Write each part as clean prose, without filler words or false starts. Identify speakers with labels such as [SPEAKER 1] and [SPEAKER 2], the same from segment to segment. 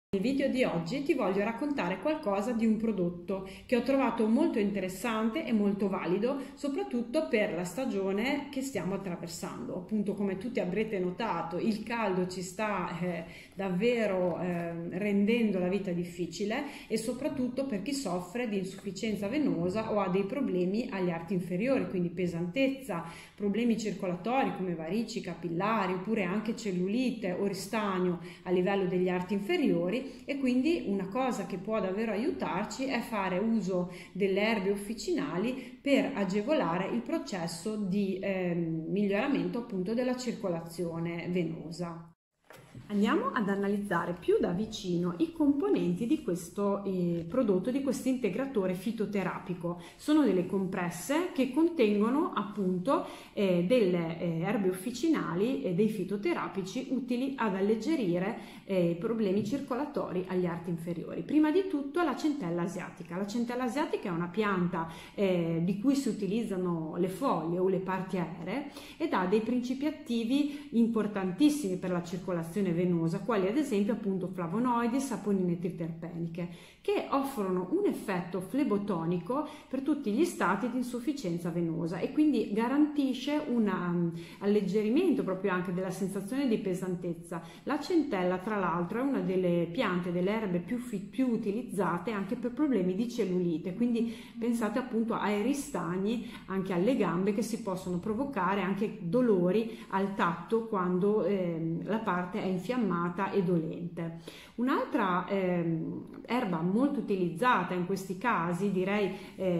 [SPEAKER 1] Nel video di oggi ti voglio raccontare qualcosa di un prodotto che ho trovato molto interessante e molto valido, soprattutto per la stagione che stiamo attraversando. Appunto, come tutti avrete notato, il caldo ci sta davvero rendendo la vita difficile, e soprattutto per chi soffre di insufficienza venosa o ha dei problemi agli arti inferiori, quindi pesantezza, problemi circolatori come varici capillari, oppure anche cellulite o ristagno a livello degli arti inferiori. E quindi una cosa che può davvero aiutarci è fare uso delle erbe officinali per agevolare il processo di miglioramento appunto della circolazione venosa. Andiamo ad analizzare più da vicino i componenti di questo prodotto, di questo integratore fitoterapico. Sono delle compresse che contengono appunto delle erbe officinali e dei fitoterapici utili ad alleggerire i problemi circolatori agli arti inferiori. Prima di tutto la centella asiatica. La centella asiatica è una pianta di cui si utilizzano le foglie o le parti aeree ed ha dei principi attivi importantissimi per la circolazione venosa, quali ad esempio appunto flavonoidi, saponine triterpeniche, che offrono un effetto flebotonico per tutti gli stati di insufficienza venosa e quindi garantisce un alleggerimento proprio anche della sensazione di pesantezza. La centella, tra l'altro, è una delle piante, delle erbe più utilizzate anche per problemi di cellulite, quindi pensate appunto ai ristagni anche alle gambe che si possono provocare anche dolori al tatto quando la parte è infiammata e dolente. Un'altra erba molto utilizzata in questi casi, direi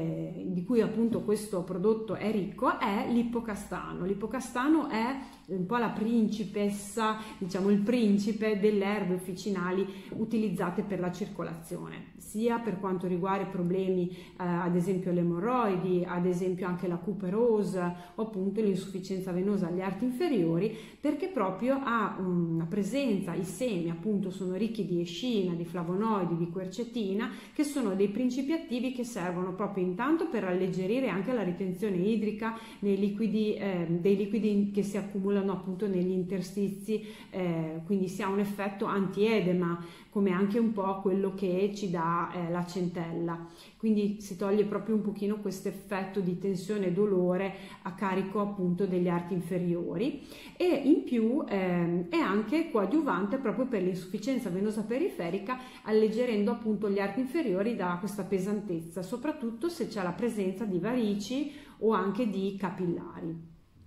[SPEAKER 1] di cui appunto questo prodotto è ricco, è l'ippocastano. L'ippocastano è un po' la principessa, diciamo il principe delle erbe officinali utilizzate per la circolazione, sia per quanto riguarda i problemi ad esempio le emorroidi, ad esempio anche la cuperose o appunto l'insufficienza venosa agli arti inferiori, perché proprio ha una presenza, i semi appunto sono ricchi di escina, di flavonoidi, di quercetina, che sono dei principi attivi che servono proprio intanto per alleggerire anche la ritenzione idrica nei liquidi, dei liquidi che si accumulano appunto negli interstizi, quindi si ha un effetto antiedema, come anche un po' quello che ci dà la centella, quindi si toglie proprio un pochino questo effetto di tensione e dolore a carico appunto degli arti inferiori, e in più è anche coadiuvante proprio per l'insufficienza venosa periferica, alleggerendo appunto gli arti inferiori da questa pesantezza, soprattutto se c'è la presenza di varici o anche di capillari.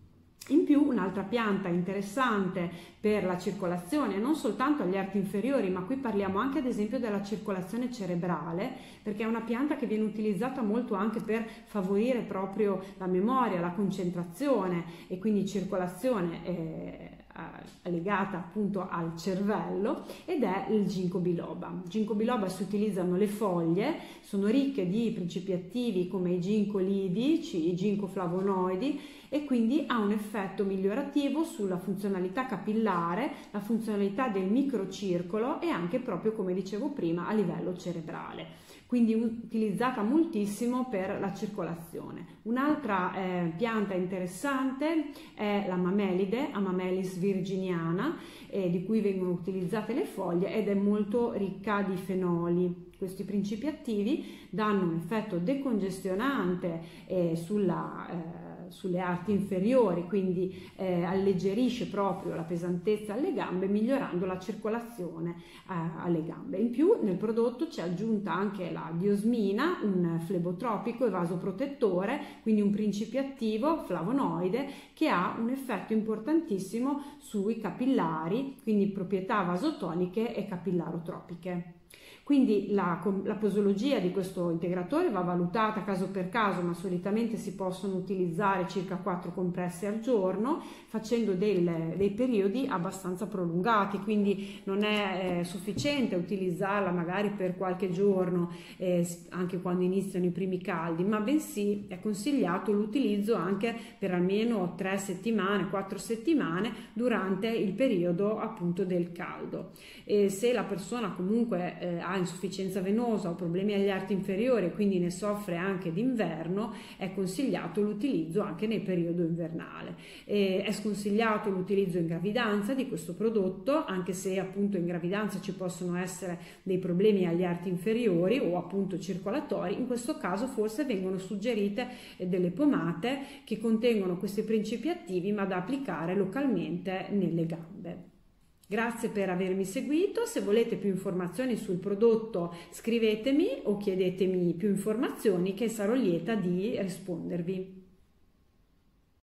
[SPEAKER 1] In più, un'altra pianta interessante per la circolazione, non soltanto agli arti inferiori, ma qui parliamo anche ad esempio della circolazione cerebrale, perché è una pianta che viene utilizzata molto anche per favorire proprio la memoria, la concentrazione e quindi circolazione legata appunto al cervello, ed è il ginkgo biloba. Ginkgo biloba si utilizzano le foglie, sono ricche di principi attivi come i ginkolidi, i ginkoflavonoidi, e quindi ha un effetto migliorativo sulla funzionalità capillare, la funzionalità del microcircolo e anche proprio, come dicevo prima, a livello cerebrale. Quindi utilizzata moltissimo per la circolazione. Un'altra pianta interessante è la mamelide, Amamelis virginiana, di cui vengono utilizzate le foglie ed è molto ricca di fenoli. Questi principi attivi danno un effetto decongestionante sulle arti inferiori, quindi alleggerisce proprio la pesantezza alle gambe, migliorando la circolazione alle gambe. In più nel prodotto c'è aggiunta anche la diosmina, un flebotropico e vasoprotettore, quindi un principio attivo flavonoide che ha un effetto importantissimo sui capillari, quindi proprietà vasotoniche e capillarotropiche. Quindi la posologia di questo integratore va valutata caso per caso, ma solitamente si possono utilizzare circa 4 compresse al giorno, facendo dei periodi abbastanza prolungati, quindi non è sufficiente utilizzarla magari per qualche giorno, anche quando iniziano i primi caldi, ma bensì è consigliato l'utilizzo anche per almeno 3 settimane, 4 settimane durante il periodo appunto del caldo. E se la persona comunque ha insufficienza venosa o problemi agli arti inferiori e quindi ne soffre anche d'inverno, è consigliato l'utilizzo anche nel periodo invernale. È sconsigliato l'utilizzo in gravidanza di questo prodotto, anche se appunto in gravidanza ci possono essere dei problemi agli arti inferiori o appunto circolatori. In questo caso forse vengono suggerite delle pomate che contengono questi principi attivi, ma da applicare localmente nelle gambe. Grazie per avermi seguito. Se volete più informazioni sul prodotto scrivetemi o chiedetemi più informazioni che sarò lieta di rispondervi.